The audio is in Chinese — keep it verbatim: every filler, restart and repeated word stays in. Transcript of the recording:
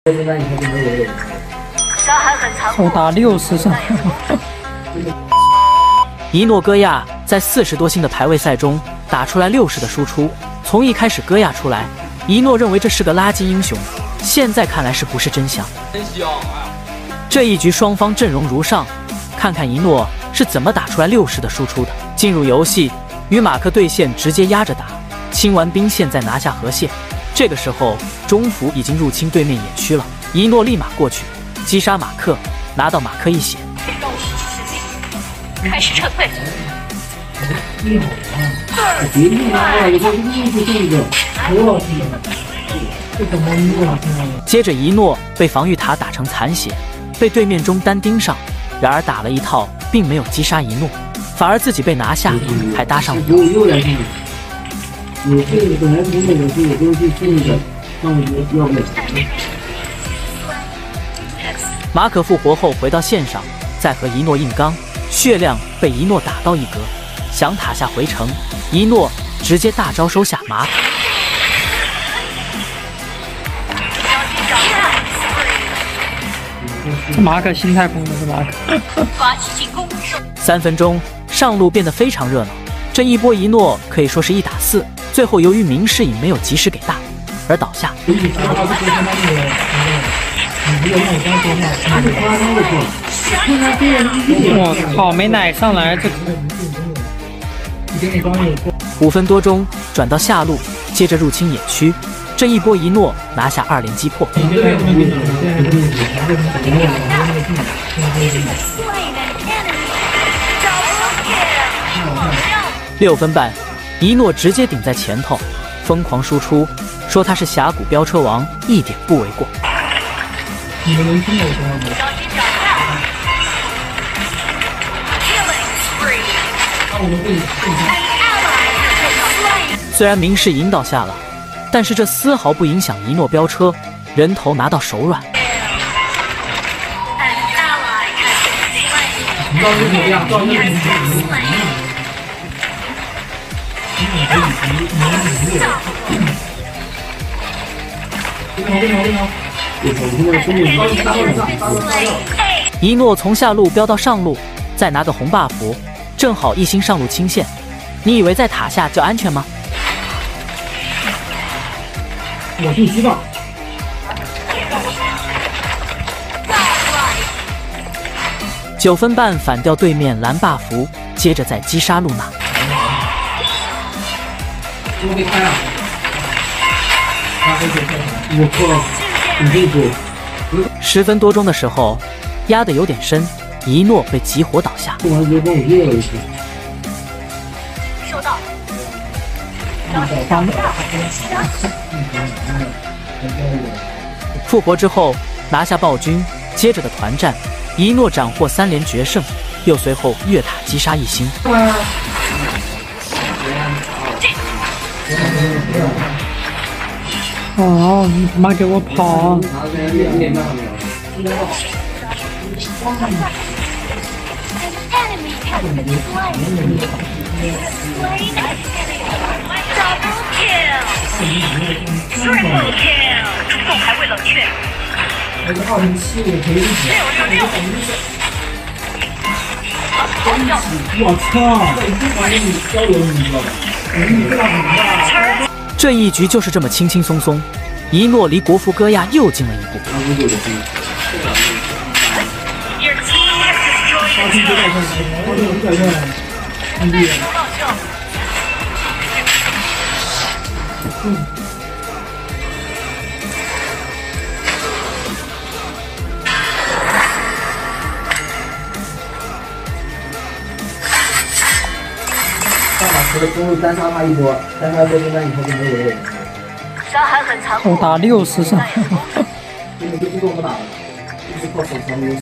我打六十上。 一诺戈亚在四十多星的排位赛中打出来六十的输出，从一开始戈亚出来，一诺认为这是个垃圾英雄，现在看来是不是真香？真香！这一局双方阵容如上，看看一诺是怎么打出来六十的输出的。进入游戏，与马克对线直接压着打，清完兵线再拿下河蟹。这个时候中府已经入侵对面野区了，一诺立马过去击杀马克，拿到马克一血。 开始撤退。 接着一诺被防御塔打成残血，被对面中单盯上，然而打了一套，并没有击杀一诺，反而自己被拿下，还搭上了油。马可复活后回到线上，再和一诺硬刚。 血量被一诺打到一格，想塔下回城，一诺直接大招收下马可。 马可心态崩了，是马可。 发起进攻。 三分钟，上路变得非常热闹。这一波一诺可以说是一打四，最后由于明世隐没有及时给大，而倒下。 我靠，没奶上来，这五分多钟转到下路，接着入侵野区，这一波一诺拿下二连击破。六分半，一诺直接顶在前头，疯狂输出，说他是峡谷飙车王，一点不为过。 你们能听懂吗？ 虽然明世引导下了，但是这丝毫不影响一诺飙车，人头拿到手软。一诺从下路飙到上路，再拿个红 buff， 正好一心上路清线。你以为在塔下就安全吗？ 我信息吧。 九分半反掉对面蓝 buff， 接着再击杀露娜。 我没开啊！我靠！ 十分多钟的时候，压得有点深，一诺被集火倒下。 收到。 复活之后拿下暴君，接着的团战，一诺斩获三连决胜，又随后越塔击杀一星。 哦，你他妈给我跑！ 还会冷却。 我操！ 这一局就是这么轻轻松松，一诺离国服戈亚又近了一步。 中路单杀他一波，单杀过中单以后就没有了。 伤害很残酷。 我打六十上。 根本就不跟我们打了，就是靠手残。